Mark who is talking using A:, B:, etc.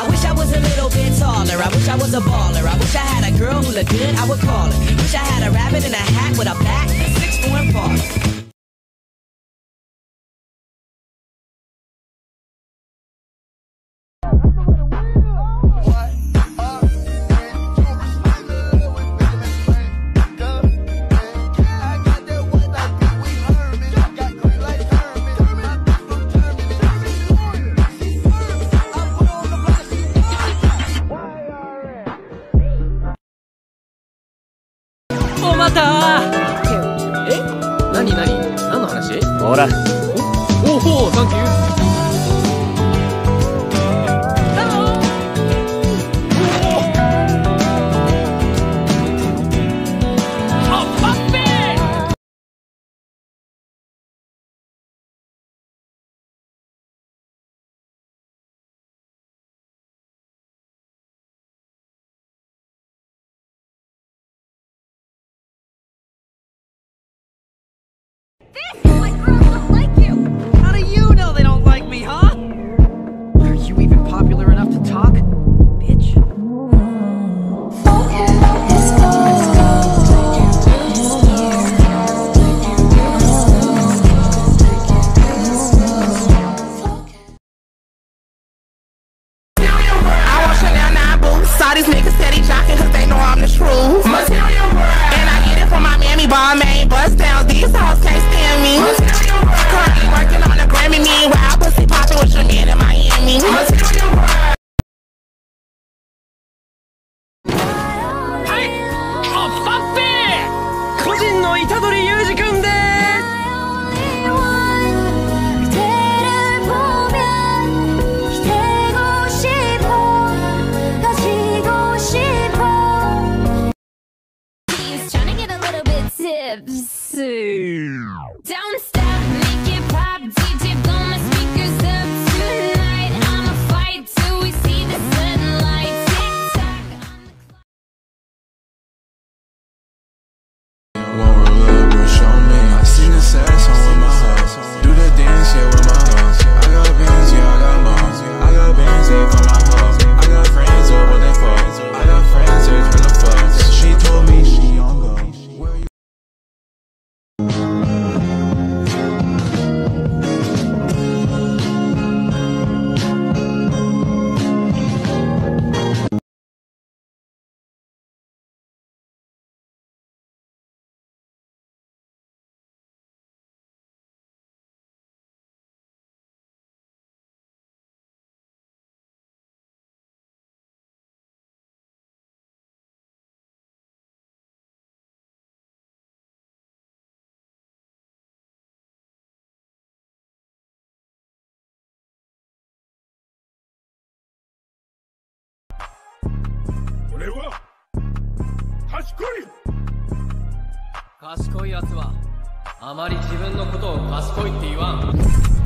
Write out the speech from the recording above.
A: I wish I was a little bit taller. I wish I was a baller. I wish I had a girl who looked good, I would call her. Wish I had a rabbit in a hat with a bat and 6'4" and farther.
B: 何の話？
C: ほら。
B: おお、サンキュー。
A: How do you know they don't like me, huh?
D: Are you even popular enough to talk? Bitch.
E: I want Chanel 9 boots. Saw these niggas steady jocking cause they know I'm the truth. Material world. And I get it from my Miami ball main bust downs. These hoes can't stand me. Currently working on a Grammy, meanwhile pussy popping with your man in Miami.
B: はいあっぱっぺ個人の虎杖裕二くんです。
F: Don't stop, make it pop, DJ blow my speakers up tonight. I'ma fight till we see the sunlight. Tick tock on the clock.
G: Won't roll up, but show me. I sing the sad song with my hoes. Do the dance, yeah, with my hoes. I got bands, yeah, I got moms. I got bands, yeah, for my hoes. I got friends, yeah, when they fall. I got friends, yeah, from the fucks. She told me she on go. Where you?
B: 賢いやつはあまり自分のことを賢いって言わん。